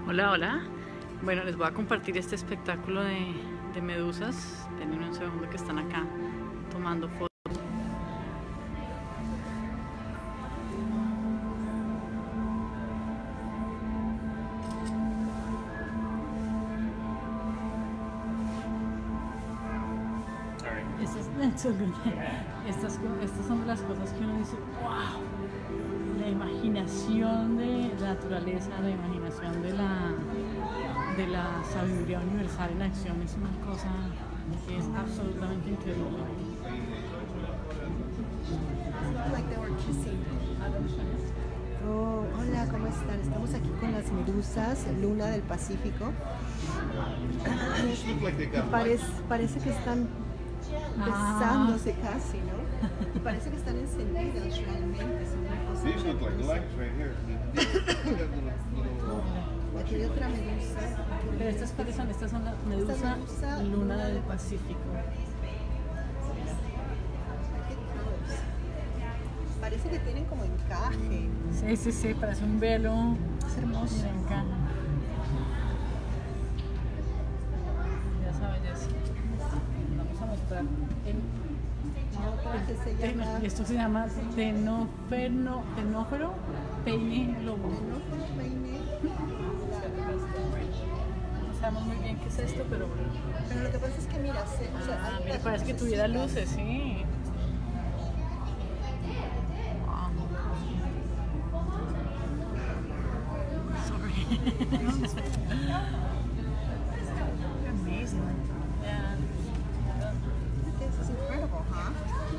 Hola, hola. Bueno, les voy a compartir este espectáculo de medusas. Tienen un segundo que están acá tomando fotos. Estas son las cosas que uno dice, wow, la imaginación de la naturaleza, la imaginación de la sabiduría universal en acción es una cosa que es absolutamente increíble. Oh, hola, ¿cómo están? Estamos aquí con las medusas, Luna del Pacífico. Parece que están besándose casi, ¿no? Y parece que están encendidas realmente. Son una cosa aquí hay otra medusa. Pero estas cuáles son? Estas son la medusa Luna del Pacífico. Parece que tienen como encaje. Sí, parece un velo. Es hermoso. Me encanta. Ya saben, vamos a mostrar esto se llama tenófero peine lobo. No sabemos muy bien qué es esto, pero lo que pasa es que mira, mira, parece que tuviera luces, sí. Amazing. Yeah. This is incredible, huh?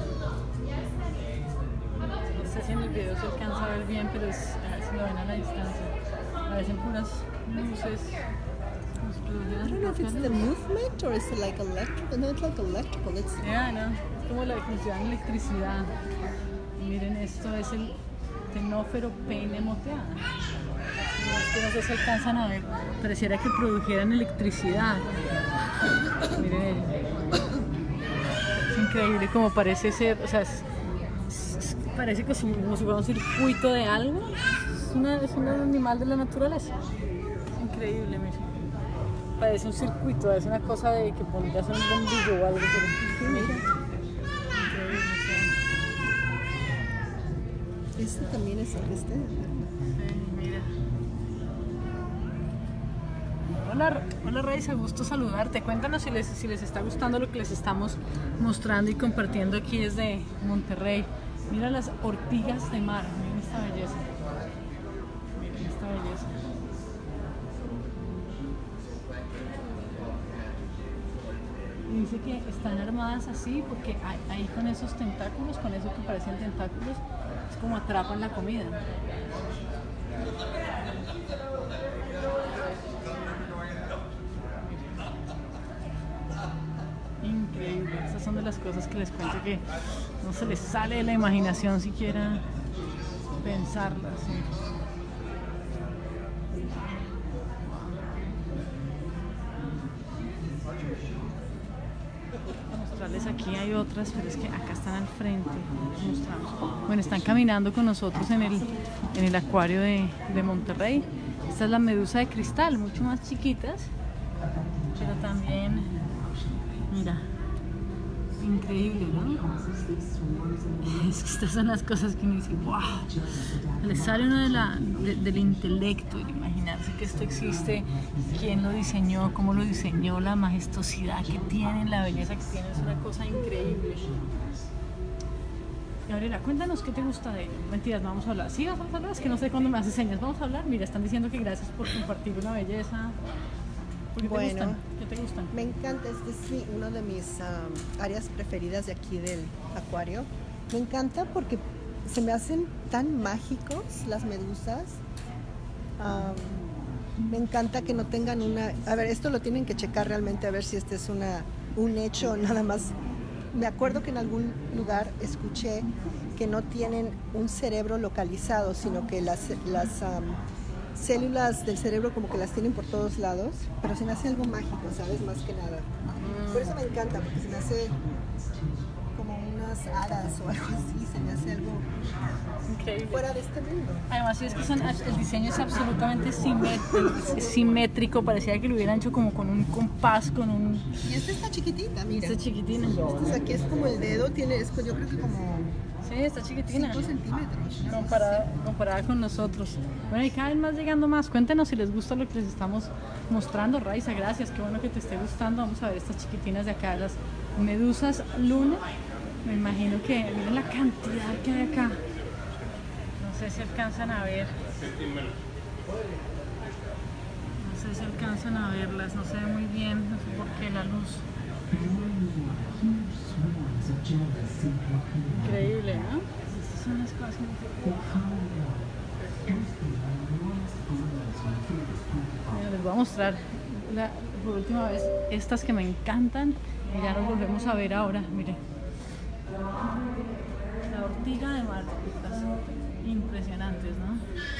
No sé si en el video se alcanza a ver bien, pero a ver si lo ven a la distancia. Parecen puras luces. I don't know if it's the movement or is it like electrical. No, it's like electrical. It's yeah, no. Es como la función de electricidad. Y miren, esto es el tenófero peine moteada. Es que no sé si alcanzan a ver, pareciera que produjeran electricidad. Miren, es increíble como parece ser, o sea, parece que es como si fuera un circuito de algo. Es un animal de la naturaleza. Es increíble, miren. Parece un circuito, es una cosa de que pondrías un bombillo o algo. Pero, sí, mira. Increíble, sí. Este también es el este. Sí, mira. Hola Raiza, gusto saludarte. Cuéntanos si les está gustando lo que les estamos mostrando y compartiendo aquí desde Monterrey. Mira las ortigas de mar, miren esta belleza. Miren esta belleza. Y dice que están armadas así porque ahí con esos tentáculos, con eso que parecen tentáculos, es como atrapan la comida. Increíble, esas son de las cosas que les cuento que no se les sale de la imaginación siquiera pensarlas. ¿Sí? Mostrarles aquí hay otras, pero es que acá están al frente. Mostramos. Bueno, están caminando con nosotros en el acuario de Monterrey. Esta es la medusa de cristal, mucho más chiquitas, pero también, mira, increíble, ¿no? Es que estas son las cosas que uno dice, wow, le sale uno del intelecto, de imaginarse que esto existe, quién lo diseñó, cómo lo diseñó, la majestuosidad que tienen, la belleza que tienen, es una cosa increíble. Gabriela, cuéntanos qué te gusta de ellos. Mentiras, vamos a hablar. Sí, vamos a hablar, es que no sé cuándo me haces señas. Vamos a hablar. Mira, están diciendo que gracias por compartir una belleza. ¿Por qué te gustan? ¿Qué te gustan? Me encanta, este es una de mis áreas preferidas de aquí del acuario. Me encanta porque se me hacen tan mágicos las medusas. Me encanta que no tengan una... A ver, esto lo tienen que checar realmente a ver si este es un hecho nada más. Me acuerdo que en algún lugar escuché que no tienen un cerebro localizado, sino que las células del cerebro como que las tienen por todos lados, pero se me hace algo mágico, ¿sabes? Más que nada. Por eso me encanta, porque se me hace como una unas hadas o algo así, se me hace algo Increíble. fuera de este mundo. Además, sí, es que el diseño es absolutamente simétrico, parecía que lo hubieran hecho como con un compás, con un... Y esta está chiquitita, mira. Esta chiquitina. Esta aquí es como el dedo, tiene, yo creo que como Sí, está chiquitina. 5 centímetros. ¿No? Comparada con nosotros. Bueno, y cada vez más llegando más. Cuéntenos si les gusta lo que les estamos mostrando. Raiza, gracias. Qué bueno que te esté gustando. Vamos a ver estas chiquitinas de acá, las medusas luna. Me imagino que miren la cantidad que hay acá. No sé si alcanzan a ver. No sé si alcanzan a verlas. No se ve muy bien. No sé por qué la luz. Increíble, ¿no? Estas son las cosas. Mira, les voy a mostrar por última vez estas que me encantan y ya nos volvemos a ver ahora. Mire, la ortiga de mar, estas impresionantes, ¿no?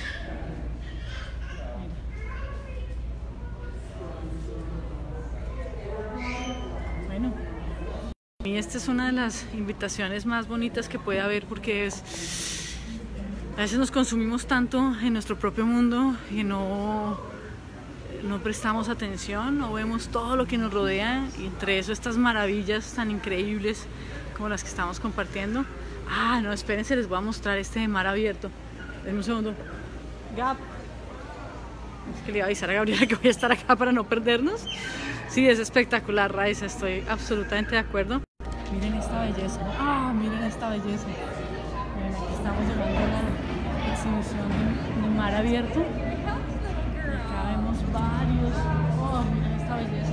Mira. Bueno. Y esta es una de las invitaciones más bonitas que puede haber porque a veces nos consumimos tanto en nuestro propio mundo y no prestamos atención, no vemos todo lo que nos rodea y entre eso estas maravillas tan increíbles como las que estamos compartiendo. Ah, no, espérense, les voy a mostrar este de mar abierto. Denme un segundo. Gap. Es que le iba a avisar a Gabriela que voy a estar acá para no perdernos. Sí, es espectacular, Raiza, estoy absolutamente de acuerdo. Miren esta belleza. Ah, miren esta belleza. Miren, aquí estamos llegando a la exhibición de mar abierto. Y acá vemos varios. Oh, miren esta belleza.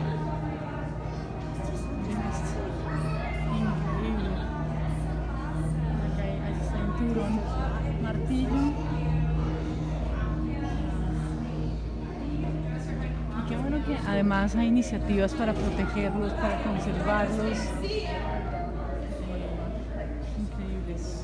Miren esto. Increíble. Acá ahí está un tiburón martillo. Qué bueno que además hay iniciativas para protegerlos, para conservarlos. Increíbles.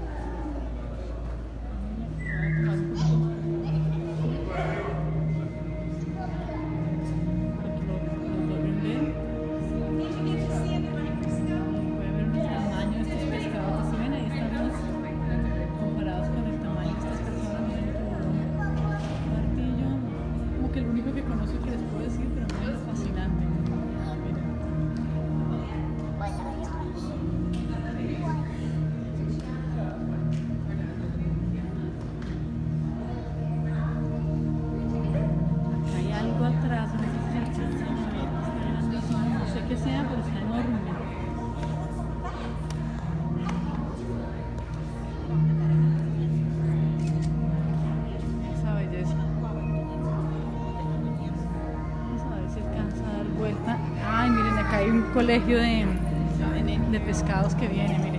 Hay un colegio de pescados que viene, miren.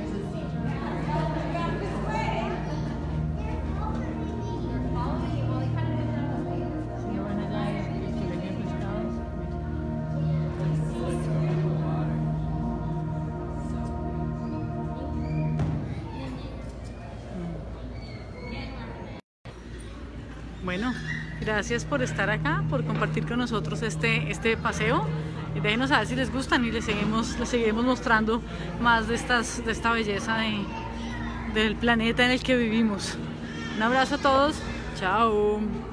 Sí, bueno, ya es el colegio de pescados. Bueno, gracias por estar acá, por compartir con nosotros este paseo. Déjenos saber si les gustan y les seguiremos mostrando más de esta belleza del planeta en el que vivimos. Un abrazo a todos. Chao.